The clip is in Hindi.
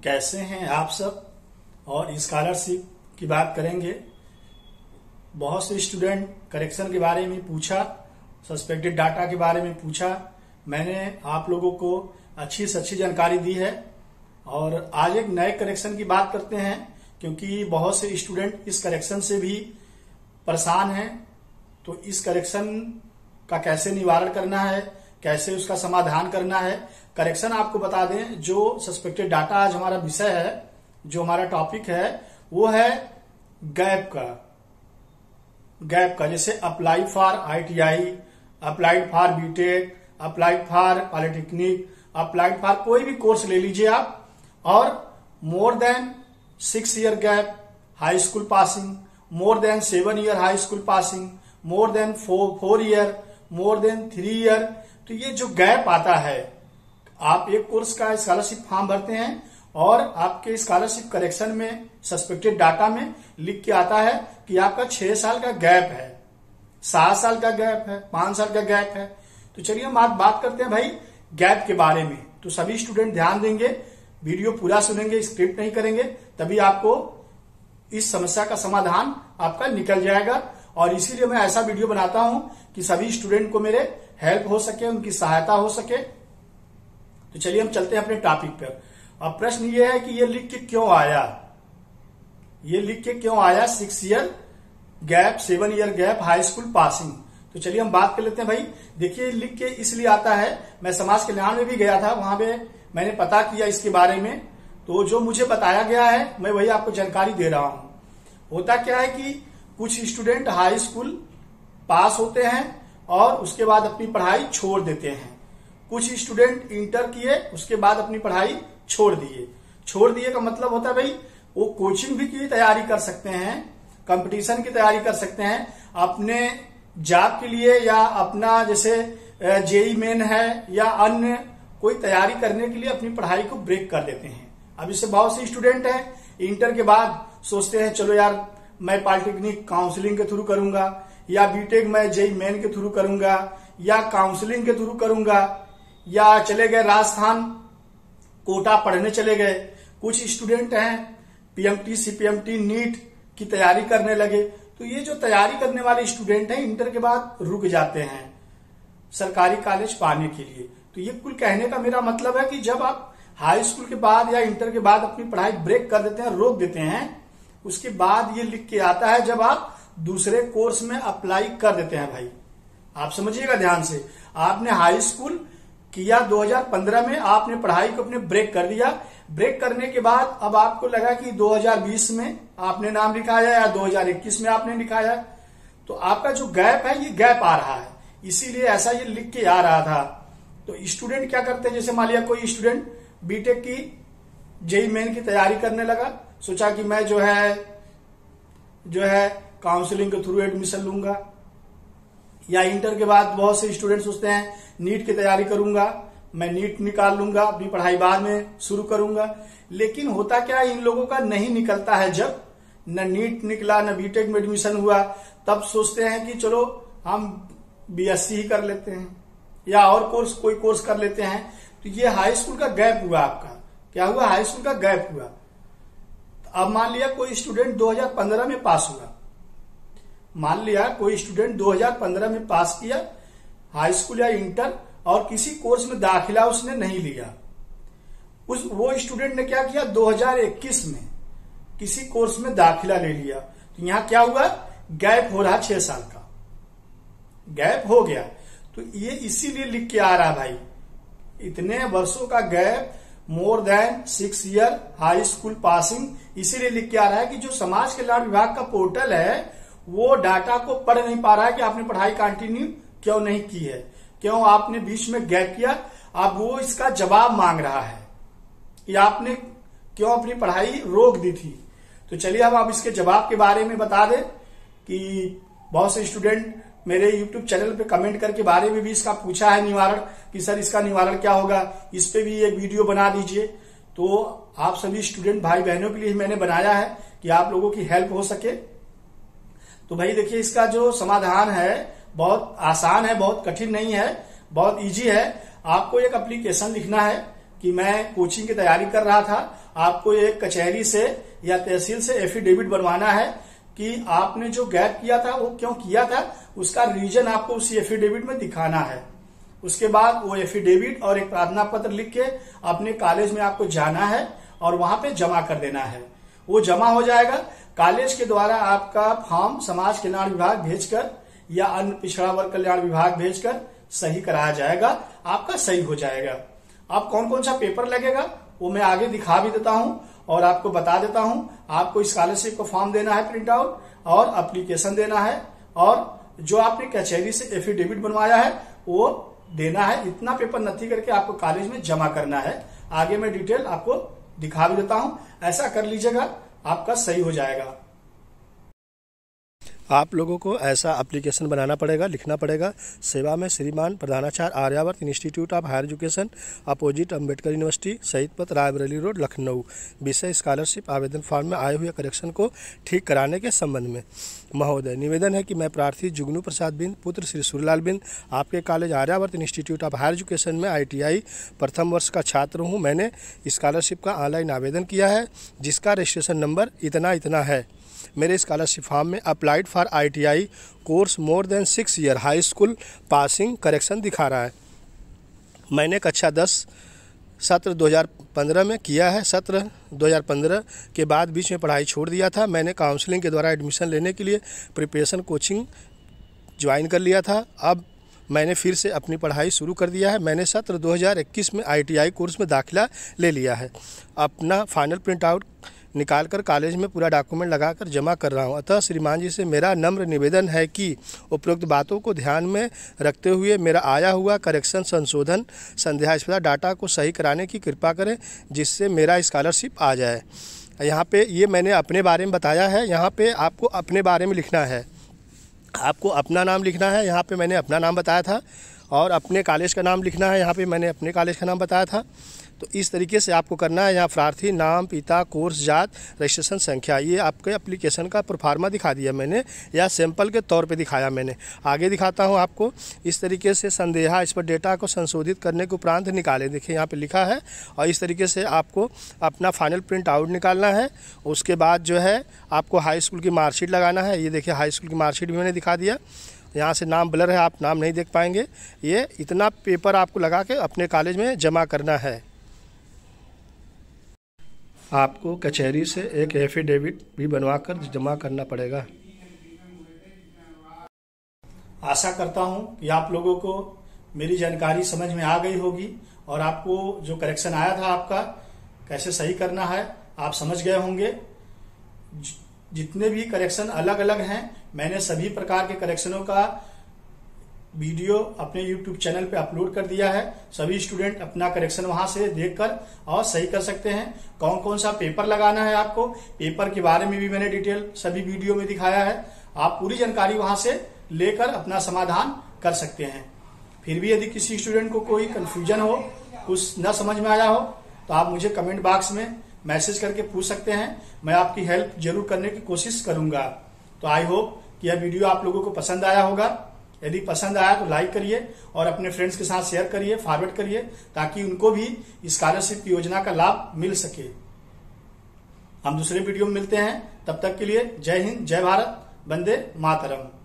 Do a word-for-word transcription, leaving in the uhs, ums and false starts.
कैसे हैं आप सब। और स्कॉलरशिप की बात करेंगे। बहुत से स्टूडेंट करेक्शन के बारे में पूछा, सस्पेक्टेड डाटा के बारे में पूछा। मैंने आप लोगों को अच्छी से अच्छी जानकारी दी है। और आज एक नए करेक्शन की बात करते हैं, क्योंकि बहुत से स्टूडेंट इस करेक्शन से भी परेशान हैं। तो इस करेक्शन का कैसे निवारण करना है, कैसे उसका समाधान करना है। करेक्शन आपको बता दें, जो सस्पेक्टेड डाटा आज हमारा विषय है, जो हमारा टॉपिक है, वो है गैप का गैप का जैसे applied for ITI, applied for BTech, applied for polytechnic, applied for कोई भी कोर्स ले लीजिए आप। और more than six year gap high school passing, more than seven year high school passing, more than four four year, more than three year. तो ये जो गैप आता है, आप एक कोर्स का स्कॉलरशिप फॉर्म भरते हैं और आपके स्कॉलरशिप करेक्शन में सस्पेक्टेड डाटा में लिख के आता है कि आपका छह साल का गैप है, सात साल का गैप है, पांच साल का गैप है। तो चलिए हम आज बात करते हैं भाई गैप के बारे में। तो सभी स्टूडेंट ध्यान देंगे, वीडियो पूरा सुनेंगे, स्क्रिप्ट नहीं करेंगे, तभी आपको इस समस्या का समाधान आपका निकल जाएगा। और इसीलिए मैं ऐसा वीडियो बनाता हूं कि सभी स्टूडेंट को मेरे हेल्प हो सके, उनकी सहायता हो सके। तो चलिए हम चलते हैं अपने टॉपिक पर। अब प्रश्न ये है कि ये लिख के क्यों आया, ये लिख के क्यों आया six year gap, seven year gap, high school passing. तो चलिए हम बात कर लेते हैं भाई। देखिए लिख के इसलिए आता है, मैं समाज कल्याण में भी गया था, वहां पे मैंने पता किया इसके बारे में। तो जो मुझे बताया गया है मैं वही आपको जानकारी दे रहा हूं। होता क्या है कि कुछ स्टूडेंट हाई स्कूल पास होते हैं और उसके बाद अपनी पढ़ाई छोड़ देते हैं। कुछ स्टूडेंट इंटर किए, उसके बाद अपनी पढ़ाई छोड़ दिए। छोड़ दिए का मतलब होता है भाई वो कोचिंग भी की तैयारी कर सकते हैं, कंपटीशन की तैयारी कर सकते हैं, अपने जॉब के लिए या अपना जैसे जेई मेन है या अन्य कोई तैयारी करने के लिए अपनी पढ़ाई को ब्रेक कर देते हैं। अब इससे बहुत से स्टूडेंट हैं इंटर के बाद सोचते हैं चलो यार मैं पॉलिटेक्निक काउंसलिंग के थ्रू करूंगा, या बीटेक मैं जेई मेन के थ्रू करूंगा, या काउंसलिंग के थ्रू करूंगा, या चले गए राजस्थान कोटा पढ़ने चले गए। कुछ स्टूडेंट हैं पीएमटी, सीपीएमटी, नीट की तैयारी करने लगे। तो ये जो तैयारी करने वाले स्टूडेंट हैं इंटर के बाद रुक जाते हैं सरकारी कॉलेज पाने के लिए। तो ये कुल कहने का मेरा मतलब है कि जब आप हाई स्कूल के बाद या इंटर के बाद अपनी पढ़ाई ब्रेक कर देते हैं, रोक देते हैं, उसके बाद ये लिख के आता है जब आप दूसरे कोर्स में अप्लाई कर देते हैं। भाई आप समझिएगा ध्यान से, आपने हाई स्कूल किया दो हज़ार पंद्रह में, आपने पढ़ाई को अपने ब्रेक कर दिया। ब्रेक करने के बाद अब आपको लगा कि दो हज़ार बीस में आपने नाम लिखाया या दो हज़ार इक्कीस में आपने लिखाया, तो आपका जो गैप है ये गैप आ रहा है, इसीलिए ऐसा ये लिख के आ रहा था। तो स्टूडेंट क्या करते हैं, जैसे मान लिया कोई स्टूडेंट बीटेक की जेई मेन की तैयारी करने लगा, सोचा कि मैं जो है जो है काउंसलिंग के थ्रू एडमिशन लूंगा, या इंटर के बाद बहुत से स्टूडेंट सोचते हैं नीट की तैयारी करूंगा, मैं नीट निकाल लूंगा, अपनी पढ़ाई बाद में शुरू करूंगा। लेकिन होता क्या है, इन लोगों का नहीं निकलता है। जब न नीट निकला न बीटेक में एडमिशन हुआ, तब सोचते हैं कि चलो हम बीएससी ही कर लेते हैं या और कोर्स कोई कोर्स कर लेते हैं। तो ये हाई स्कूल का गैप हुआ, आपका क्या हुआ, हाई स्कूल का गैप हुआ। अब मान लिया कोई स्टूडेंट दो हज़ार पंद्रह में पास हुआ, मान लिया कोई स्टूडेंट दो हज़ार पंद्रह में पास किया हाई स्कूल या इंटर, और किसी कोर्स में दाखिला उसने नहीं लिया। उस वो स्टूडेंट ने क्या किया, दो हज़ार इक्कीस में किसी कोर्स में दाखिला ले लिया। तो यहां क्या हुआ, गैप हो रहा, छह साल का गैप हो गया। तो ये इसीलिए लिख के आ रहा भाई, इतने वर्षों का gap, more than six year high school passing, इसीलिए लिख के आ रहा है कि जो समाज कल्याण विभाग का पोर्टल है वो डाटा को पढ़ नहीं पा रहा है कि आपने पढ़ाई कंटिन्यू क्यों नहीं की है, क्यों आपने बीच में गैप किया। अब वो इसका जवाब मांग रहा है कि आपने क्यों अपनी पढ़ाई रोक दी थी। तो चलिए हम आप इसके जवाब के बारे में बता दें कि बहुत से स्टूडेंट मेरे यूट्यूब चैनल पे कमेंट करके बारे में भी इसका पूछा है निवारण, कि सर इसका निवारण क्या होगा, इस पे भी एक वीडियो बना दीजिए। तो आप सभी स्टूडेंट भाई बहनों के लिए मैंने बनाया है कि आप लोगों की हेल्प हो सके। तो भाई देखिए इसका जो समाधान है बहुत आसान है, बहुत कठिन नहीं है, बहुत इजी है। आपको एक एप्लीकेशन लिखना है कि मैं कोचिंग की तैयारी कर रहा था, आपको एक कचहरी से या तहसील से एफिडेविट बनवाना है कि आपने जो गैप किया था वो क्यों किया था, उसका रीजन आपको उसी एफिडेविट में दिखाना है। उसके बाद वो एफिडेविट और एक प्रार्थना पत्र लिख के अपने कॉलेज में आपको जाना है और वहां पे जमा कर देना है। वो जमा हो जाएगा। कॉलेज के द्वारा आपका फॉर्म समाज कल्याण विभाग भेजकर या अन्य पिछड़ा वर्ग कल्याण विभाग भेजकर सही कराया जाएगा, आपका सही हो जाएगा। अब कौन कौन सा पेपर लगेगा वो मैं आगे दिखा भी देता हूं और आपको बता देता हूं। आपको स्कॉलरशिप का फॉर्म देना है प्रिंट आउट और एप्लीकेशन देना है और जो आपने कचहरी से एफिडेविट बनवाया है वो देना है। इतना पेपर नथी करके आपको कॉलेज में जमा करना है। आगे मैं डिटेल आपको दिखा भी देता हूं। ऐसा कर लीजिएगा, आपका सही हो जाएगा। आप लोगों को ऐसा एप्लीकेशन बनाना पड़ेगा, लिखना पड़ेगा। सेवा में श्रीमान प्रधानाचार्य Aryavart Institute of Higher Education, opposite Ambedkar University, Shaheed Path, Raebareli road, Lucknow. विषय स्कॉलरशिप आवेदन फॉर्म में आए हुए करेक्शन को ठीक कराने के संबंध में। महोदय, निवेदन है कि मैं प्रार्थी जुगनू प्रसाद बिंद पुत्र श्री सूर्यलाल बिंद आपके college Aryavart Institute of Higher Education में आई टी आई प्रथम वर्ष का छात्र हूँ। मैंने स्कॉलरशिप का ऑनलाइन आवेदन किया है जिसका रजिस्ट्रेशन नंबर इतना इतना है। मेरे स्कॉलरशिप फॉर्म में applied for I T I course more than six year high school passing correction दिखा रहा है। मैंने कक्षा दस सत्र दो हज़ार पंद्रह में किया है। सत्र दो हज़ार पंद्रह के बाद बीच में पढ़ाई छोड़ दिया था। मैंने काउंसलिंग के द्वारा एडमिशन लेने के लिए प्रिपरेशन कोचिंग ज्वाइन कर लिया था। अब मैंने फिर से अपनी पढ़ाई शुरू कर दिया है। मैंने सत्र दो हज़ार इक्कीस में आई टी आई कोर्स में दाखिला ले लिया है। अपना फाइनल प्रिंट आउट निकाल कर कॉलेज में पूरा डॉक्यूमेंट लगाकर जमा कर रहा हूं। अतः श्रीमान जी से मेरा नम्र निवेदन है कि उपरोक्त बातों को ध्यान में रखते हुए मेरा आया हुआ करेक्शन संशोधन संदेहास्पद डाटा को सही कराने की कृपा करें जिससे मेरा स्कॉलरशिप आ जाए। यहाँ पे ये मैंने अपने बारे में बताया है। यहाँ पे आपको अपने बारे में लिखना है, आपको अपना नाम लिखना है। यहाँ पे मैंने अपना नाम बताया था और अपने कॉलेज का नाम लिखना है। यहाँ पे मैंने अपने कॉलेज का नाम बताया था। तो इस तरीके से आपको करना है। यहाँ प्रार्थी नाम, पिता, कोर्स, जात, रजिस्ट्रेशन संख्या, ये आपके एप्लीकेशन का प्रोफार्मा दिखा दिया मैंने या सैंपल के तौर पे दिखाया मैंने। आगे दिखाता हूँ आपको। इस तरीके से संदेहास्पद डेटा को संशोधित करने के उपरांत निकालें। देखिए यहाँ पे लिखा है और इस तरीके से आपको अपना फाइनल प्रिंट आउट निकालना है। उसके बाद जो है आपको हाई स्कूल की मार्कशीट लगाना है। ये देखिए हाई स्कूल की मार्कशीट भी मैंने दिखा दिया। यहाँ से नाम ब्लर है, आप नाम नहीं देख पाएंगे। ये इतना पेपर आपको लगा के अपने कॉलेज में जमा करना है। आपको कचहरी से एक एफिडेविट भी बनवा कर जमा करना पड़ेगा। आशा करता हूं कि आप लोगों को मेरी जानकारी समझ में आ गई होगी और आपको जो करेक्शन आया था आपका कैसे सही करना है आप समझ गए होंगे। जितने भी करेक्शन अलग अलग हैं, मैंने सभी प्रकार के करेक्शनों का वीडियो अपने यूट्यूब चैनल पे अपलोड कर दिया है। सभी स्टूडेंट अपना करेक्शन वहां से देखकर और सही कर सकते हैं। कौन कौन सा पेपर लगाना है आपको, पेपर के बारे में भी मैंने डिटेल सभी वीडियो में दिखाया है। आप पूरी जानकारी वहां से लेकर अपना समाधान कर सकते हैं। फिर भी यदि किसी स्टूडेंट को कोई कंफ्यूजन हो, कुछ न समझ में आया हो, तो आप मुझे कमेंट बॉक्स में मैसेज करके पूछ सकते हैं। मैं आपकी हेल्प जरूर करने की कोशिश करूंगा। तो आई होप कि यह वीडियो आप लोगों को पसंद आया होगा। यदि पसंद आया तो लाइक करिए और अपने फ्रेंड्स के साथ शेयर करिए, फॉरवर्ड करिए, ताकि उनको भी स्कॉलरशिप की योजना का लाभ मिल सके। हम दूसरे वीडियो में मिलते हैं। तब तक के लिए जय हिंद, जय भारत, वंदे मातरम।